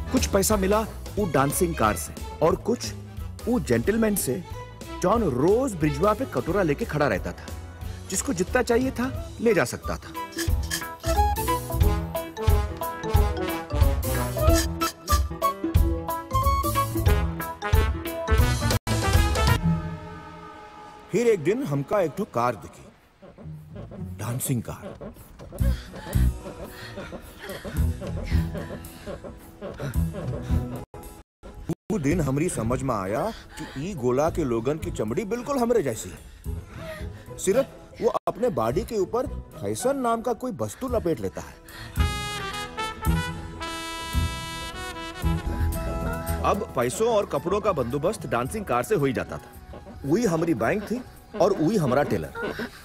कुछ पैसा मिला वो डांसिंग कार से और कुछ वो जेंटलमैन से जॉन रोज ब्रिजवा पे कटोरा लेके खड़ा रहता था, जिसको जितना चाहिए था ले जा सकता था। फिर एक दिन हमका एक ठो कार दिखी, डांसिंग कार। वो दिन हमरी समझ में आया कि ई गोला के लोगन की चमड़ी बिल्कुल हमरे जैसी है, सिर्फ वो अपने बॉडी के ऊपर फैशन नाम का कोई वस्तु लपेट लेता है। अब पैसों और कपड़ों का बंदोबस्त डांसिंग कार से हो ही जाता था। वही हमारी बैंक थी और वही हमारा टेलर।